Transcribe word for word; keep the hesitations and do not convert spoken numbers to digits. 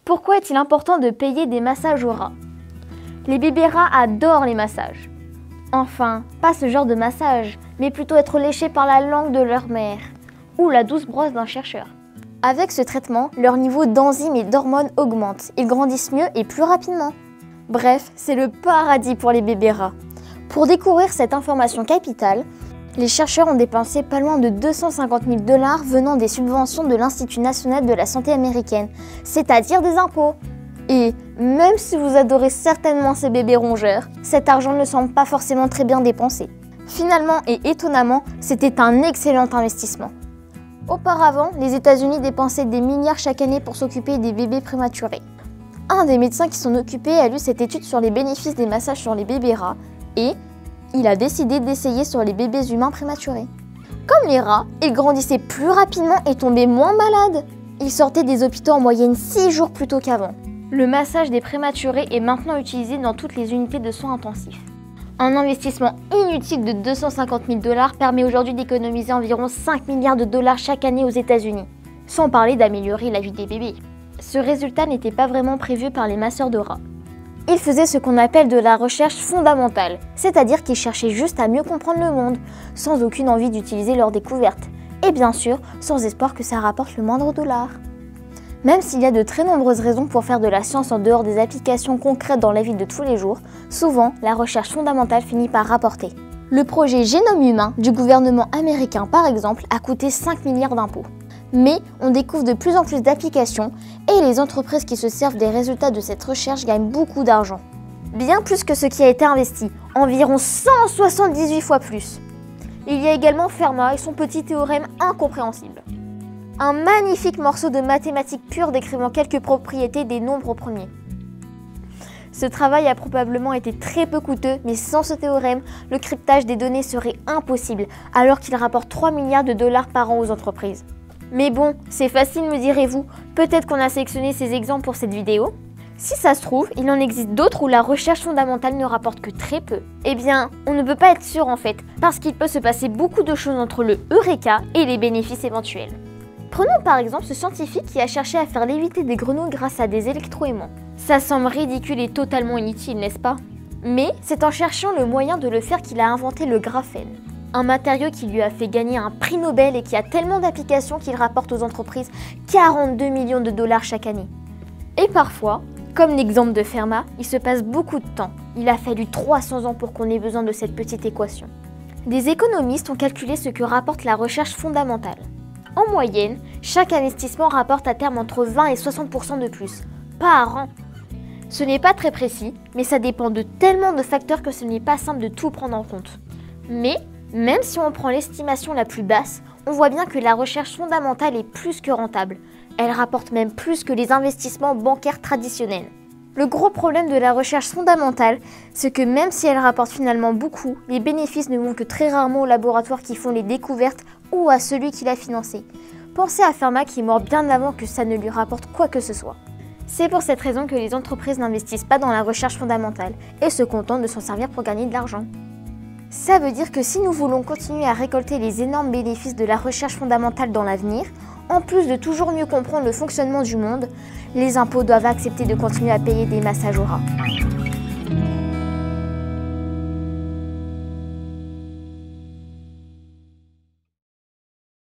Pourquoi est-il important de payer des massages aux rats? Les bébés rats adorent les massages. Enfin, pas ce genre de massage, mais plutôt être léchés par la langue de leur mère ou la douce brosse d'un chercheur. Avec ce traitement, leur niveau d'enzymes et d'hormones augmente. Ils grandissent mieux et plus rapidement. Bref, c'est le paradis pour les bébés rats. Pour découvrir cette information capitale, les chercheurs ont dépensé pas loin de deux cent cinquante mille dollars venant des subventions de l'Institut national de la santé américaine, c'est-à-dire des impôts. Et même si vous adorez certainement ces bébés rongeurs, cet argent ne semble pas forcément très bien dépensé. Finalement et étonnamment, c'était un excellent investissement. Auparavant, les États-Unis dépensaient des milliards chaque année pour s'occuper des bébés prématurés. Un des médecins qui s'en occupait a lu cette étude sur les bénéfices des massages sur les bébés rats et il a décidé d'essayer sur les bébés humains prématurés. Comme les rats, ils grandissaient plus rapidement et tombaient moins malades. Ils sortaient des hôpitaux en moyenne six jours plus tôt qu'avant. Le massage des prématurés est maintenant utilisé dans toutes les unités de soins intensifs. Un investissement inutile de deux cent cinquante mille dollars permet aujourd'hui d'économiser environ cinq milliards de dollars chaque année aux États-Unis, sans parler d'améliorer la vie des bébés. Ce résultat n'était pas vraiment prévu par les masseurs de rats. Ils faisaient ce qu'on appelle de la recherche fondamentale, c'est-à-dire qu'ils cherchaient juste à mieux comprendre le monde, sans aucune envie d'utiliser leurs découvertes, et bien sûr sans espoir que ça rapporte le moindre dollar. Même s'il y a de très nombreuses raisons pour faire de la science en dehors des applications concrètes dans la vie de tous les jours, souvent la recherche fondamentale finit par rapporter. Le projet Génome humain du gouvernement américain par exemple a coûté cinq milliards d'impôts. Mais on découvre de plus en plus d'applications et les entreprises qui se servent des résultats de cette recherche gagnent beaucoup d'argent. Bien plus que ce qui a été investi, environ cent soixante-dix-huit fois plus. Il y a également Fermat et son petit théorème incompréhensible. Un magnifique morceau de mathématiques pures décrivant quelques propriétés des nombres premiers. Ce travail a probablement été très peu coûteux, mais sans ce théorème, le cryptage des données serait impossible, alors qu'il rapporte trois milliards de dollars par an aux entreprises. Mais bon, c'est facile me direz-vous, peut-être qu'on a sélectionné ces exemples pour cette vidéo. Si ça se trouve, il en existe d'autres où la recherche fondamentale ne rapporte que très peu. Eh bien, on ne peut pas être sûr en fait, parce qu'il peut se passer beaucoup de choses entre le Eureka et les bénéfices éventuels. Prenons par exemple ce scientifique qui a cherché à faire léviter des grenouilles grâce à des électroaimants. Ça semble ridicule et totalement inutile, n'est-ce pas? Mais c'est en cherchant le moyen de le faire qu'il a inventé le graphène. Un matériau qui lui a fait gagner un prix Nobel et qui a tellement d'applications qu'il rapporte aux entreprises quarante-deux millions de dollars chaque année. Et parfois, comme l'exemple de Fermat, il se passe beaucoup de temps. Il a fallu trois cents ans pour qu'on ait besoin de cette petite équation. Des économistes ont calculé ce que rapporte la recherche fondamentale. En moyenne, chaque investissement rapporte à terme entre vingt et soixante pour cent de plus, par an. Ce n'est pas très précis, mais ça dépend de tellement de facteurs que ce n'est pas simple de tout prendre en compte. Mais, même si on prend l'estimation la plus basse, on voit bien que la recherche fondamentale est plus que rentable. Elle rapporte même plus que les investissements bancaires traditionnels. Le gros problème de la recherche fondamentale, c'est que même si elle rapporte finalement beaucoup, les bénéfices ne vont que très rarement aux laboratoires qui font les découvertes ou à celui qui l'a financé. Pensez à Fermat qui est mort bien avant que ça ne lui rapporte quoi que ce soit. C'est pour cette raison que les entreprises n'investissent pas dans la recherche fondamentale et se contentent de s'en servir pour gagner de l'argent. Ça veut dire que si nous voulons continuer à récolter les énormes bénéfices de la recherche fondamentale dans l'avenir, en plus de toujours mieux comprendre le fonctionnement du monde, les impôts doivent accepter de continuer à payer des massages aux rats.